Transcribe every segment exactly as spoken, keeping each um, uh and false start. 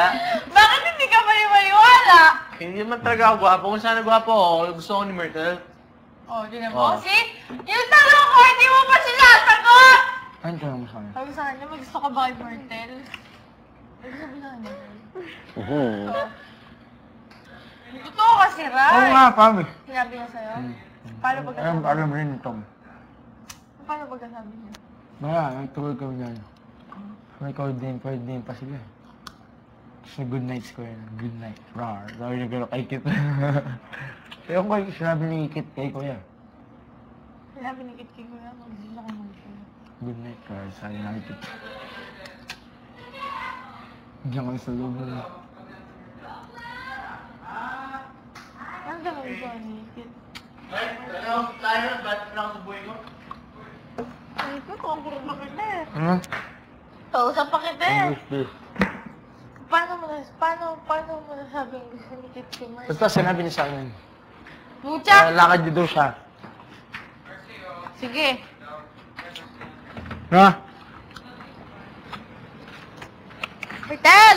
maniwala. Bakit hindi ka maniwala? Hindi naman talaga ako gwapo. Kung sana gwapo ako, gusto ko ni Myrtle. Oh, di na Oh. mo. See? Yung tanong ko, hindi mo pa sinasagot! Ano ka naman sa akin? Sabi sa kanya, mag-gusto ka ba kay Myrtle? Ano sabi sa kanya? Oo. Totoo kasi, Ray. Oo nga, Pami. Sinabi niya sa'yo? Paano Alam, pagkasabi? alam rin ito. Paano pagkasabi niya? Wala, nagtuloy kami dyan. May call din, call din pa sila. Sa good nights ko yun. Good night. Rar. Sabi niya gano'n kay Kit. Kaya ko kayo sinabi ni Kit kay Kuya. Sinabi ni Kit kay Kuya, mag-gusto ka mag-gusto. Good night, Rar. Sabi na kay Kit. Diyan kayo sa loob na. Ano gano'n ito ni Kit? Ay, ano? Tayo, ba't lang sa buhay ko? Ay ko, kumpuro pa kita eh. Ano? Kausap pa kita eh. English, please. Paano mo na, paano, paano mo nasabing gusto ni Kit si Mars? Basta sinabi niya sa akin. Mucha! Uh, lakad niyo daw siya. Sige. Ha? Myrtle!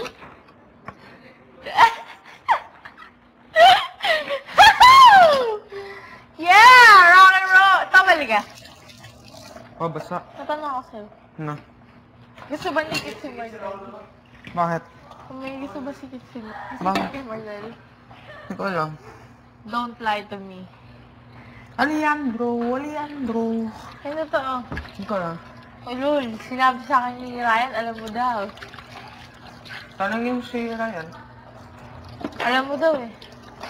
Yeah! Rock and roll! Tabali ka. Oh, basta. Natanong ako sa'yo. Ano? Gusto ba ni Kit si Myrtle? Bakit? Kung may gusto ba si Kit si Myrtle? Si Bakit? Kit kay Myrtle? Hindi ko alam. Don't lie to me. Alejandro, Alejandro. Ay, totoo. Hindi ko alam. Oh, Lul, sinabi sa akin ni Ryan, alam mo daw. Tanangin mo si Ryan. Alam mo daw eh.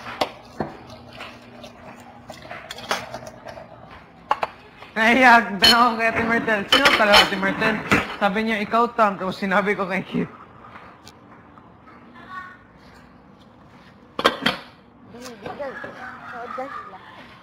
Nahiya, tanong ko kay Ate Myrtle. Sino talaga Ate Myrtle? Sabi niya, ikaw Tom. Tapos sinabi ko kay Kit. Binibigal. Oo, dyan sila.